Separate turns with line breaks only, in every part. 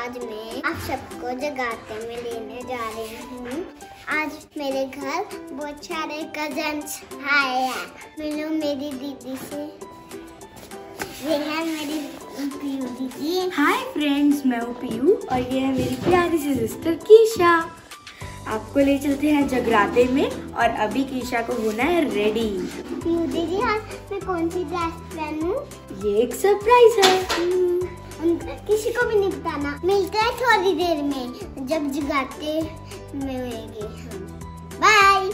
आज मैं आप सबको जगाते में लेने जा रही हूँ। आज मेरे घर बहुत सारे कजन्स आए हैं। मिलो मेरी दीदी से। ये है मेरी पीयू दीदी।
हाय फ्रेंड्स, मैं हूँ पीयू और ये है मेरी प्यारी सी सिस्टर कीशा। आपको ले चलते हैं जगराते में और अभी कीशा को होना है रेडी।
पीयू दीदी, आज मैं कौन सी ड्रेस पहनूं?
ये एक सरप्राइज है।
किसी को भी नहीं बताना। मिलते हैं थोड़ी देर में जब जगाते में होंगे। Bye.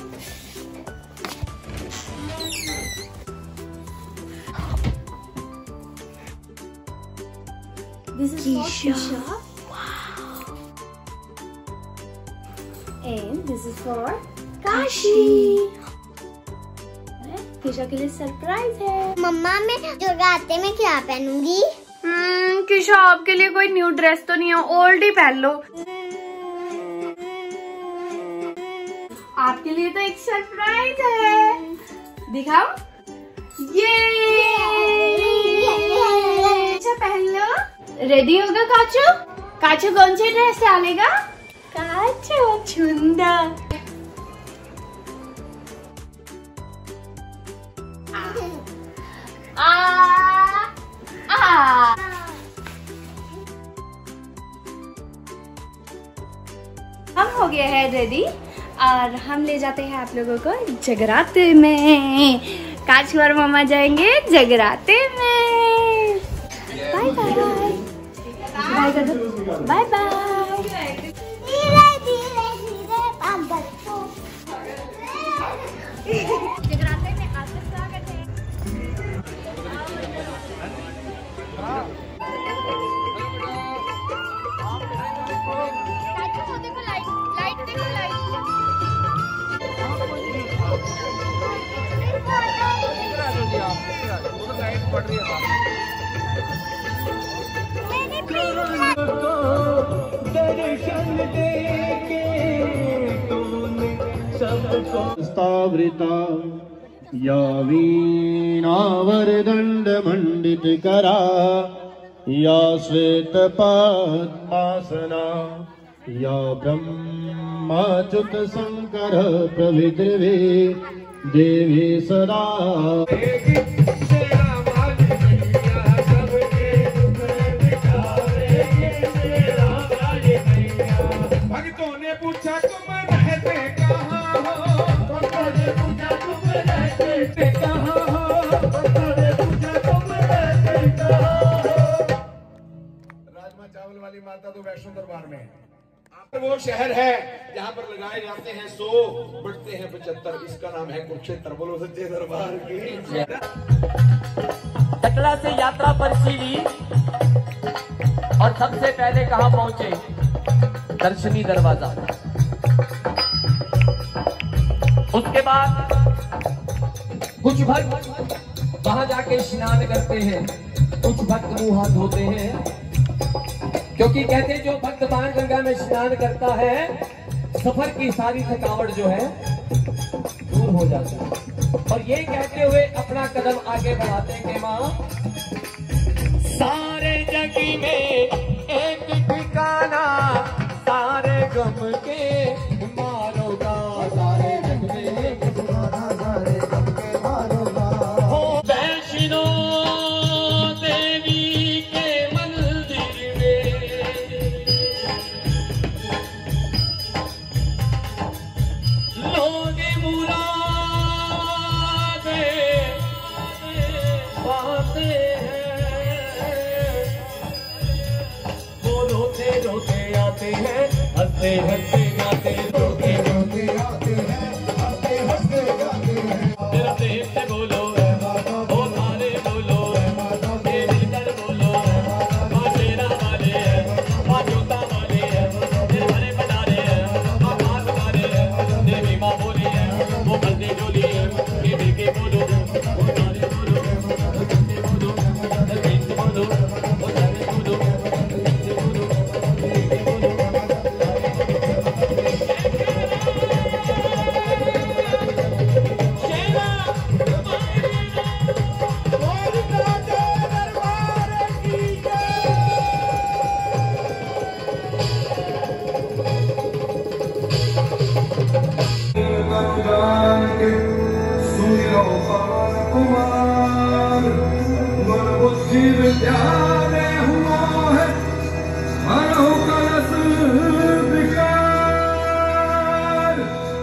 This is Keisha. Wow. And this is for Kashi. Keisha के लिए सरप्राइज है।
मम्मा, मैं जगराते में क्या पहनूंगी?
कीशा, आपके लिए कोई न्यू ड्रेस तो नहीं है, ओल्ड ही पहन लो। आपके लिए तो एक सरप्राइज है, दिखाओ। ये अच्छा पहन लो। रेडी होगा काचू? काचू कौन सी ड्रेस डालेगा? काचू चुंदा। हम हो गए हैं रेडी और हम ले जाते हैं आप लोगों को जगराते में। काचू और मामा जाएंगे जगराते में। Bye bye. बाय कर दो। Bye bye. जगराते में आपका स्वागत है।
स्तवृता या वीणावरदण्डमण्डितकरा या श्वेतपद्मासना या ब्रह्माच्युत शंकर प्रविद्रवे देवी सदा।
भक्तों ने पूछा तुम रहते कहाँ हो? भक्तों ने पूछा तुम रहते कहाँ हो? भक्तों ने पूछा तुम रहते कहाँ हो? राजमा चावल वाली माता तो वैष्णो दरबार में है। वो शहर है जहाँ पर लगाए जाते हैं 100, बढ़ते हैं 75। इसका नाम है कुरुक्षेत्र। बोलो सच्चे दरबार की।
टकला से यात्रा पर सीढ़ी और सबसे पहले कहाँ पहुंचे? दर्शनी दरवाजा। उसके बाद कुछ भक्त वहां जाके स्नान करते हैं, कुछ भक्त मुंह हाथ धोते हैं, क्योंकि कहते हैं जो भक्त बाण गंगा में स्नान करता है सफर की सारी थकावट जो है दूर हो जाती है। और ये कहते हुए अपना कदम आगे बढ़ाते हैं कि मां सारे जग में एक ठिकाना, सारे गम के मारोगा, सारे जग में एक ठिकाना, सारे गम के मारोगा। हो वैष्णो देवी के मंदिर में लोग मुरादे पाते हैं। वो रोते रोते आते हैं, हंसते हंसते गाते, रोते रोते आते हैं, हंसते हंसते गाते हैं। तेरा प्रेम से बोलो ओ सारे बोलो, ये मिलकर बोलो माँ शेरा वाले है, माँ जोता वाले है, तेरे भरे भंडारे है, माँ पास वाले है, देवी माँ बोली है, वो बंदे जोली है, ये दिल के बोलो, ओ सारे बोलो, हंसते बोलो, हंसते बोलो, ओ सारे बोलो, हंसते बोलो,
शिव प्यारे हुआ है हरो कलश विकार।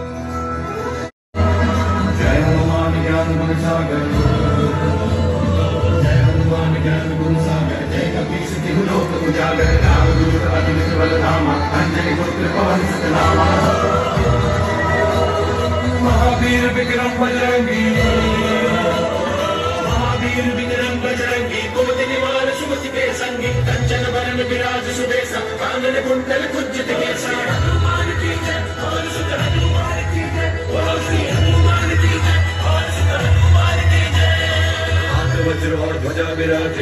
जय हनुमान ज्ञान गुण सागर, जय हनुमान ज्ञान गुण सागर, जय कपीस तिहु लोक उजागर, रामदूत अतुलित बल धामा, अंजनी पुत्र पवन सुत नामा। महावीर विक्रम बजरंगी, महावीर विक्रम बजरंगी, कुमति निवार सुमति के संगी, कंचन वरण विराज सुबेसा, कानन कुंडल कुंजित केसा। हनुमान की जय, पवन सुत हनुमान की जय, बोलो श्री हनुमान की जय, पवन सुत हनुमान की जय। हाथ वज्र और ध्वजा विराजे,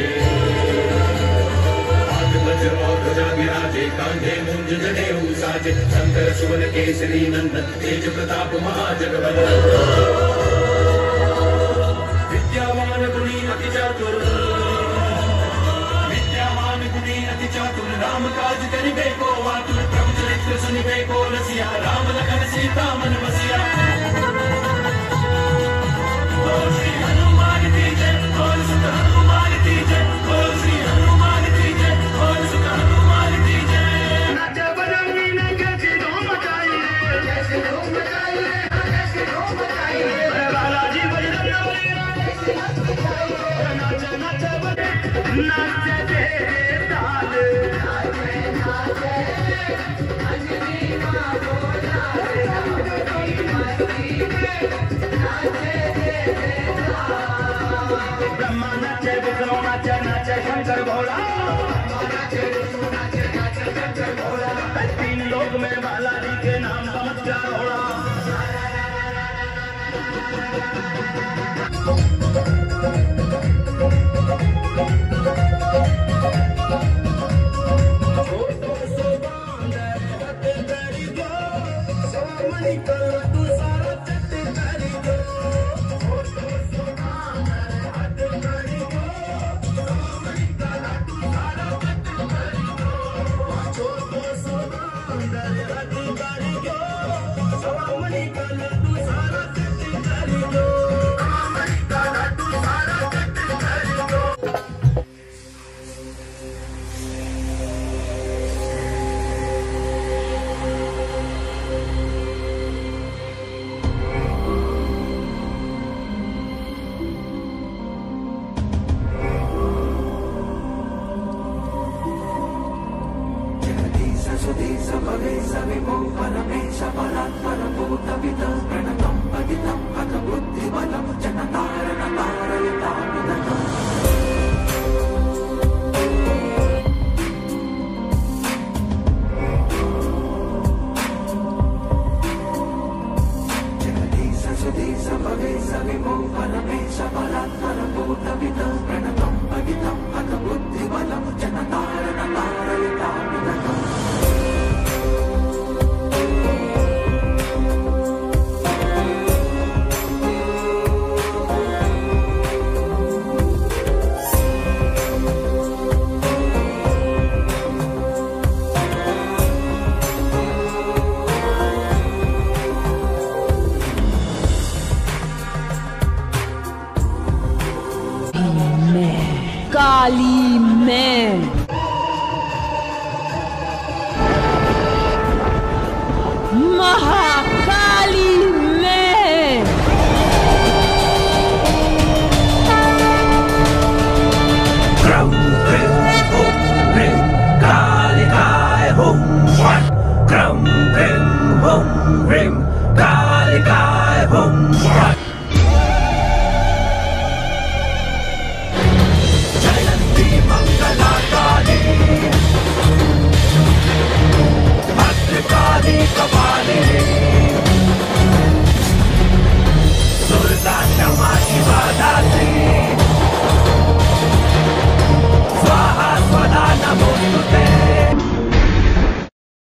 हाथ वज्र और ध्वजा विराजे, कांधे मुंज जनेऊ साजे, शंकर सुवन केसरी नंदन, तेज प्रताप महाजगवंदन। विद्यावान गुणी अति चातुर, विद्यावान गुणी अति चातुर, राम काज करिबे को आतुर, प्रभु चरित्र सुनिबे को रसिया, राम लखन सीता मन बसिया। बोल श्री हनुमान की जय, बोल सुत हनुमान की जय, बोल श्री हनुमान की जय, बोल सुत हनुमान की जय। नाचे बजरंगी ने कैसी धूम मचाई रे, कैसी धूम मचाई रे, कैसी धूम मचाई रे, बालाजी बजरंग बली नाचे नाचे नाचे दे ताल, नाचे नाचे अंजनी मां बोला, अंजनी मस्ती में नाचे दे ताल। ब्रह्मा नाचे विष्णु नाचे नाचे शंकर भोला, ब्रह्मा नाचे विष्णु नाचे नाचे शंकर भोला, तीन लोक में बालाजी के नाम चमत्कार होला।
काली मैन, महाकाल।